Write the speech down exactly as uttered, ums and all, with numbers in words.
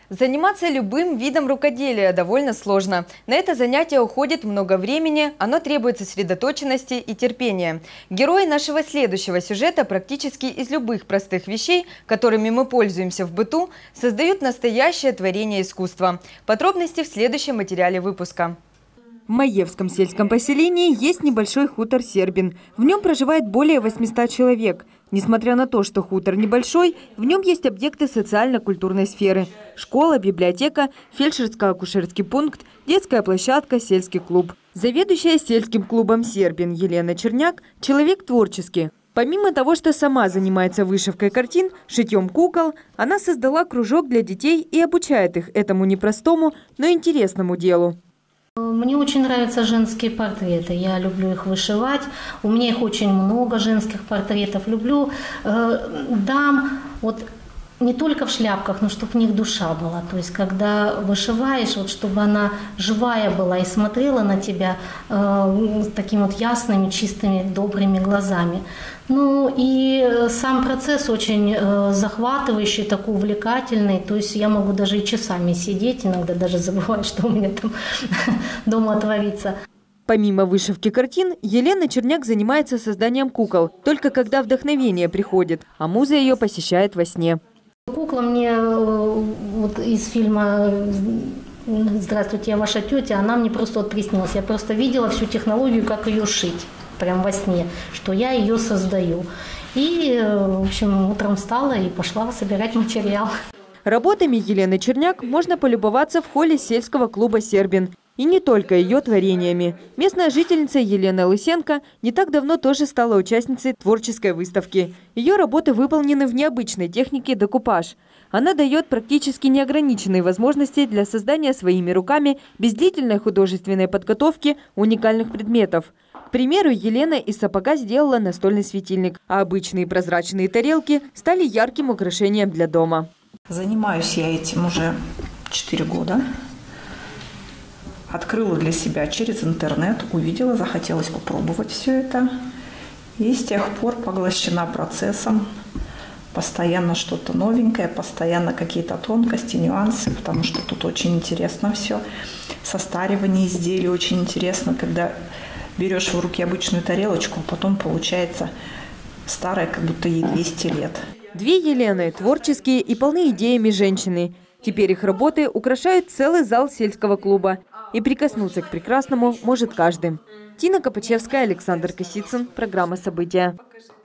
Заниматься любым видом рукоделия довольно сложно. На это занятие уходит много времени, оно требует сосредоточенности и терпения. Герои нашего следующего сюжета практически из любых простых вещей, которыми мы пользуемся в быту, создают настоящее творение искусства. Подробности в следующем материале выпуска. В Маевском сельском поселении есть небольшой хутор Сербин. В нем проживает более восьмисот человек. Несмотря на то, что хутор небольшой, в нем есть объекты социально-культурной сферы. Школа, библиотека, фельдшерско-акушерский пункт, детская площадка, сельский клуб. Заведующая сельским клубом Сербин Елена Черняк – человек творческий. Помимо того, что сама занимается вышивкой картин, шитьем кукол, она создала кружок для детей и обучает их этому непростому, но интересному делу. Мне очень нравятся женские портреты, я люблю их вышивать, у меня их очень много, женских портретов. Люблю э, дам, вот не только в шляпках, но чтобы в них душа была. То есть когда вышиваешь, вот чтобы она живая была и смотрела на тебя э, такими вот ясными, чистыми, добрыми глазами. Ну и сам процесс очень э, захватывающий, такой увлекательный. То есть я могу даже и часами сидеть, иногда даже забываю, что у меня там дома творится. Помимо вышивки картин, Елена Черняк занимается созданием кукол, только когда вдохновение приходит, а муза ее посещает во сне. Кукла мне вот из фильма «Здравствуйте, я ваша тетя», она мне просто вот приснилась. Я просто видела всю технологию, как ее шить, прям во сне, что я ее создаю. И, в общем, утром встала и пошла собирать материал. Работами Елены Черняк можно полюбоваться в холле сельского клуба «Сербин». И не только ее творениями. Местная жительница Елена Лысенко не так давно тоже стала участницей творческой выставки. Ее работы выполнены в необычной технике декупаж. Она дает практически неограниченные возможности для создания своими руками без длительной художественной подготовки уникальных предметов. К примеру, Елена из сапога сделала настольный светильник, а обычные прозрачные тарелки стали ярким украшением для дома. Занимаюсь я этим уже четыре года. Открыла для себя через интернет, увидела, захотелось попробовать все это. И с тех пор поглощена процессом. Постоянно что-то новенькое, постоянно какие-то тонкости, нюансы, потому что тут очень интересно все. Состаривание изделий очень интересно, когда берешь в руки обычную тарелочку, а потом получается старая, как будто ей двести лет. Две Елены – творческие и полны идеями женщины. Теперь их работы украшают целый зал сельского клуба. И прикоснуться к прекрасному может каждый. Тина Копачевская, Александр Косицын. Программа «События».